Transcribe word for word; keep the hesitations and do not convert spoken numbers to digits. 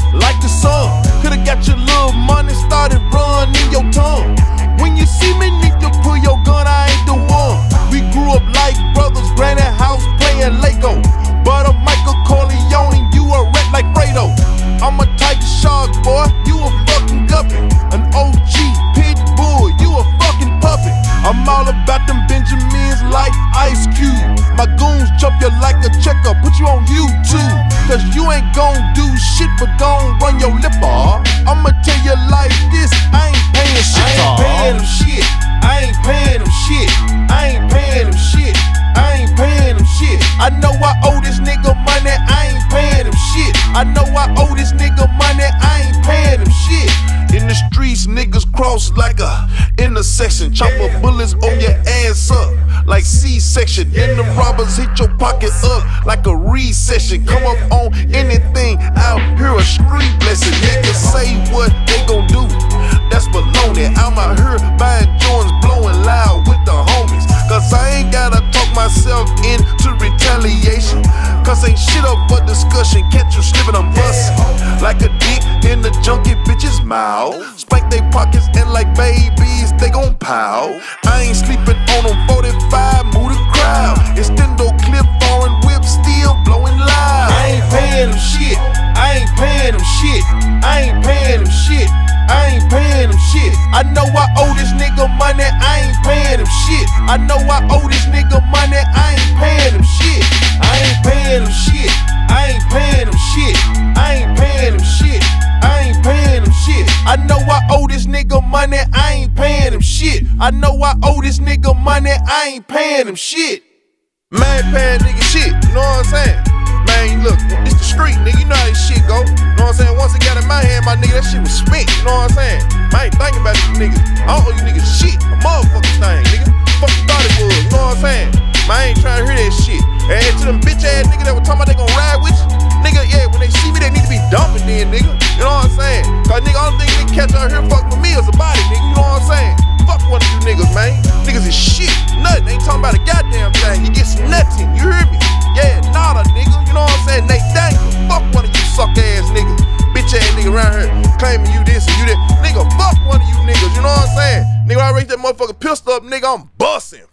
like the sun. Could've got your little money, started running your tongue. When you see me need to pull your gun, I ain't the one. We grew up like brothers, granny house playing Lego. But a Michael Corleone, you a rat like Fredo. I'm a tiger shark, boy, you a fucking guppy. An O G pit bull, you a fucking puppet. I'm all about them Benjamins like Ice Cube. My goons jump you like a checker, put you on YouTube. Cause you ain't gon' do shit but gon' run your lip off. I'ma tell you like this, I ain't paying shit. I ain't paying them shit. I ain't paying them shit. I ain't paying them shit. I ain't paying them shit. I know I owe this nigga money, I ain't paying him shit. I know I owe this nigga money, I ain't paying him shit. In the streets, niggas cross like a intersection. Chopper bullets on your ass up like C-section. Then the robbers hit your pocket up like a recession. Come up on anything out here, a street blessing. Niggas say what they gon' do, that's baloney. I'm out here buying joints, blowing loud with the homies. Cause I ain't gotta talk myself into retaliation. Cause ain't shit up for discussion. Catch you slipping, I'm bustin' like a dick in the junkie bitch's mouth. Spank they pockets and like babies, they gon' pow. I ain't sleeping on them forty-five, move the crowd. Extendo clip, foreign whip, still blowing loud. I ain't paying them shit. I ain't paying them shit. I ain't paying them shit. I ain't paying them shit. I know I owe this nigga money, I ain't paying him shit. I know I owe this nigga money, I ain't paying him shit. I ain't paying him shit. I ain't paying him shit. I ain't paying him shit. I ain't paying him shit. I know I owe this nigga money, I ain't paying him shit. I know I owe this nigga money, I ain't paying him shit. Man, paying nigga shit, you know what I'm saying? Man, look, it's the street, nigga, you know how this shit go. You know what I'm saying? Once it got in my hand, my nigga, that shit was spent, you know what I'm saying? I ain't thinking about you niggas. I don't owe you niggas shit, a motherfucking thing, nigga. Fuck you thought it was, you know what I'm saying? Man, I ain't trying to hear that shit. And to them bitch ass niggas that were talking about they gon' ride with you, nigga, yeah, when they see me, they need to be dumping then, nigga. You know what I'm saying? Cause nigga, only thing nigga catch out here fucking with me is a body, nigga, you know what I'm saying? Fuck one of you niggas, man. Niggas is shit, nothing. Ain't talking about a goddamn thing. You get some nothing, you hear me? Yeah, nada, nigga, you know what I'm saying? Nate Daniel, fuck one of you suck ass niggas. Bitch ass nigga around here claiming you this and you that. Nigga, fuck one of you niggas, you know what I'm saying? Nigga, I raise that motherfucker pistol up, nigga, I'm busting.